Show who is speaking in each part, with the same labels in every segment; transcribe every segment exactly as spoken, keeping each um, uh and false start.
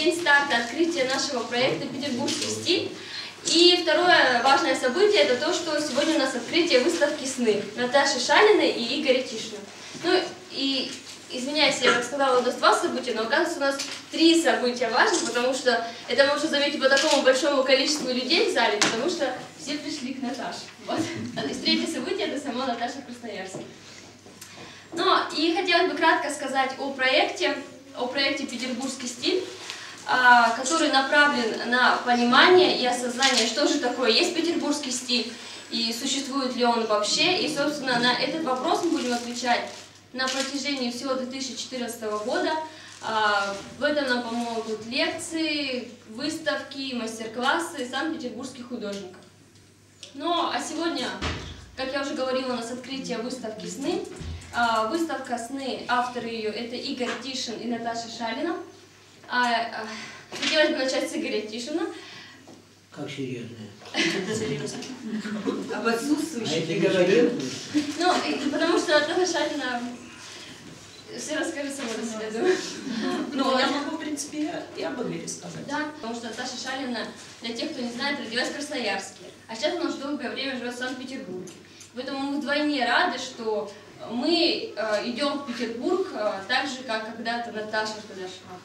Speaker 1: день старта открытия нашего проекта «Петербургский стиль». И второе важное событие – это то, что сегодня у нас открытие выставки «Сны» Наташи Шалиной и Игоря Тишина. Ну и, извиняюсь, я рассказала, у нас два события, но оказывается у нас три события важных, потому что это можно заметить по такому большому количеству людей в зале, потому что все пришли к Наташе. Вот. И третье событие – это сама Наташа Красноярская. Ну и хотелось бы кратко сказать о проекте, о проекте «Петербургский стиль», который направлен на понимание и осознание, что же такое есть петербургский стиль, и существует ли он вообще. И, собственно, на этот вопрос мы будем отвечать на протяжении всего две тысячи четырнадцатого года. В этом нам помогут лекции, выставки, мастер-классы санкт-петербургских художников. Ну, а сегодня, как я уже говорила, у нас открытие выставки «Сны». Выставка «Сны», авторы ее — это Игорь Тишин и Наташа Шалина. А, а, хотелось бы начать с Игоря Тишина.
Speaker 2: Как серьезно?
Speaker 3: Серьезно. Об отсутствующих.
Speaker 2: А это говорил?
Speaker 1: Ну, и, потому что Наташа Шалина все расскажет сама о себе, думаю.
Speaker 3: Ну, вот. Я могу, в принципе, и об Игоре сказать.
Speaker 1: Да, потому что Наташа Шалина, для тех, кто не знает, родилась в Красноярске, а сейчас она уже долгое время живет в Санкт-Петербурге. Поэтому мы вдвойне рады, что мы э, идем в Петербург э, так же, как когда-то Наташа туда шла.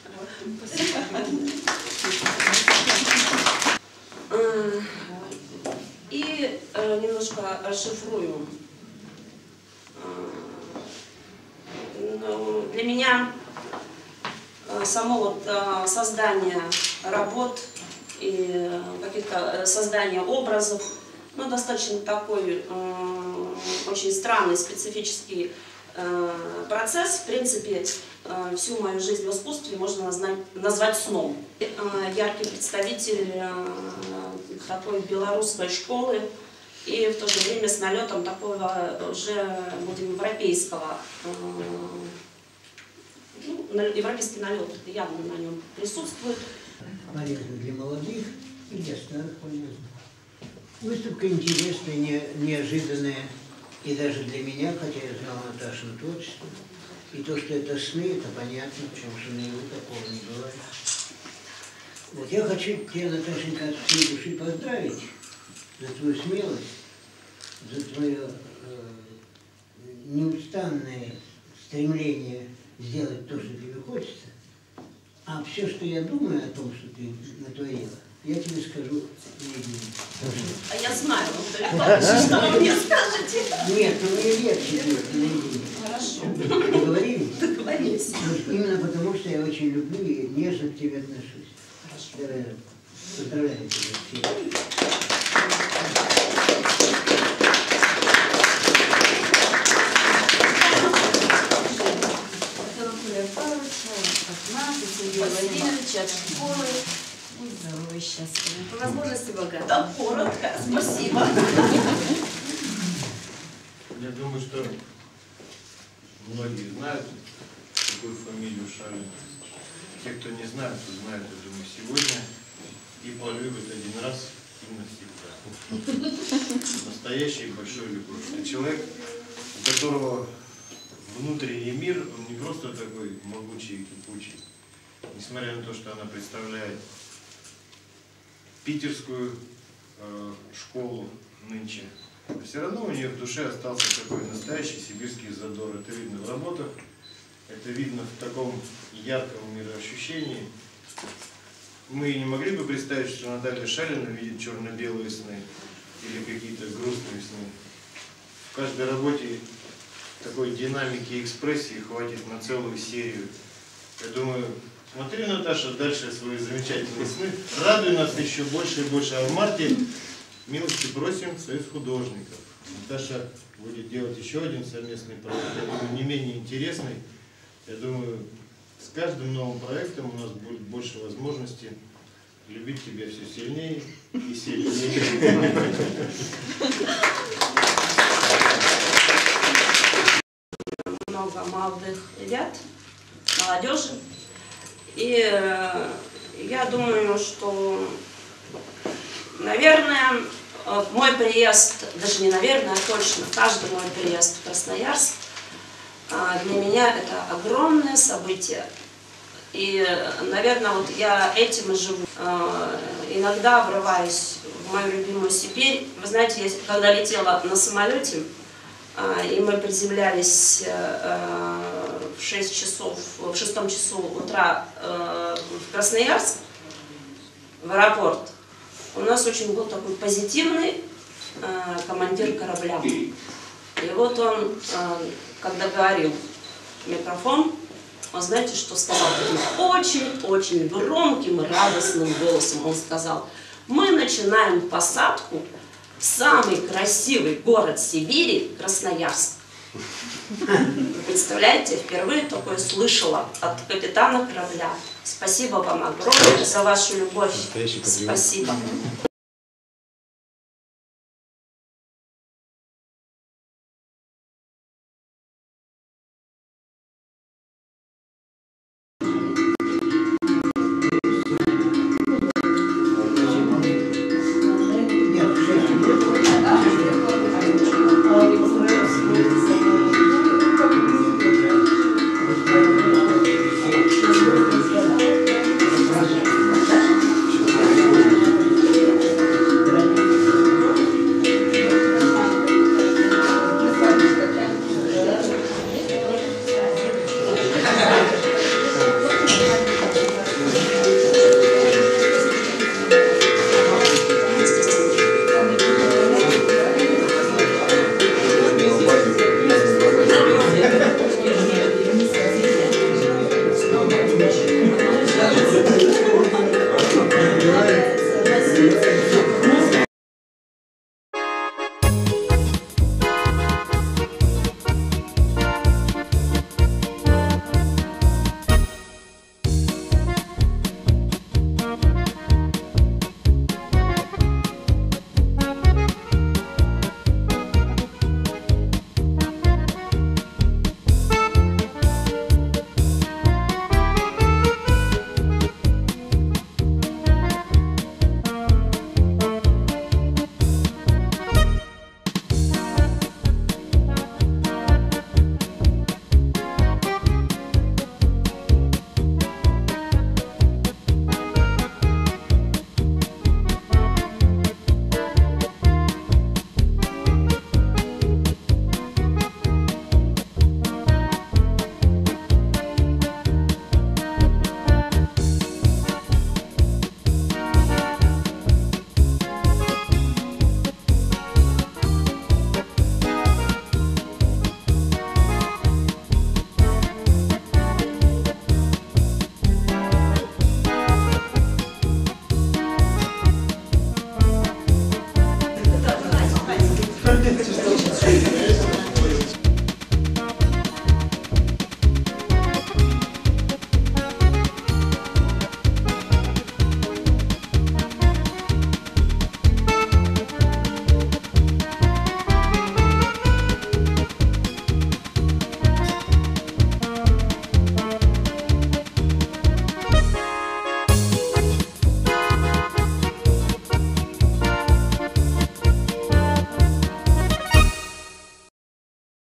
Speaker 3: И э, немножко расшифрую. Ну, для меня э, само вот, э, создание работ и каких-то создание образов, ну, достаточно такой э, очень странный, специфический э, процесс. В принципе, э, всю мою жизнь в искусстве можно назвать, назвать сном. Э, яркий представитель э, такой белорусской школы и в то же время с налетом такого уже, будем, европейского, э, ну, европейский налет явно на нем присутствует.
Speaker 2: Полезно для молодых и для старых полезно. Выставка интересная, не, неожиданная, и даже для меня, хотя я знал Наташину творчество. И то, что это сны, это понятно, потому что наяву такого не бывает. Вот я хочу тебя, Наташенька, от всей души поздравить за твою смелость, за твое э, неустанное стремление сделать то, что тебе хочется. А все, что я думаю о том, что ты натворила, я тебе скажу наедине.
Speaker 3: А я знаю, что вы мне скажете.
Speaker 2: Нет, ну мне легче будет наедине.
Speaker 3: Хорошо.
Speaker 2: Договорились?
Speaker 3: Договорились.
Speaker 2: Именно потому, что я очень люблю и нежно к тебе отношусь.
Speaker 3: Хорошо.
Speaker 2: Давай, поздравляю тебя всех.
Speaker 3: Владимирович от школы.
Speaker 4: Здоровый, счастливый. По возможности богатый.
Speaker 3: Да, коротко. Спасибо.
Speaker 5: Я думаю, что многие знают такую фамилию Шалин. Те, кто не знает, то знают, я думаю, сегодня и полюбят один раз и навсегда. Настоящий большой любовь. Человек, у которого внутренний мир, он не просто такой могучий и кипучий. Несмотря на то, что она представляет питерскую э, школу нынче, все равно у нее в душе остался такой настоящий сибирский задор. Это видно в работах, это видно в таком ярком мироощущении. Мы не могли бы представить, что Наталья Шалина видит черно-белые сны или какие-то грустные сны. В каждой работе такой динамики и экспрессии хватит на целую серию. Я думаю, смотри, Наташа, дальше свои замечательные сны. Радуй нас еще больше и больше. А в марте милости просим в Союз художников. Наташа будет делать еще один совместный проект, я думаю, не менее интересный. Я думаю, с каждым новым проектом у нас будет больше возможности любить тебя все сильнее и сильнее.
Speaker 3: Много молодых ребят, молодежи. И э, я думаю, что, наверное, мой приезд, даже не наверное, а точно, каждый мой приезд в Красноярск, э, для меня это огромное событие. И, наверное, вот я этим и живу. Э, иногда врываюсь в мою любимую Сибирь. Вы знаете, я когда летела на самолете, э, и мы приземлялись э, в шесть часов, в шестом часу утра э, в Красноярск, в аэропорт, у нас очень был такой позитивный э, командир корабля. И вот он, э, когда говорил в микрофон, он, знаете, что сказал? Очень-очень громким и радостным голосом он сказал: мы начинаем посадку в самый красивый город Сибири, Красноярск. Вы представляете, впервые такое слышала от капитана корабля. Спасибо вам огромное за вашу любовь. Спасибо.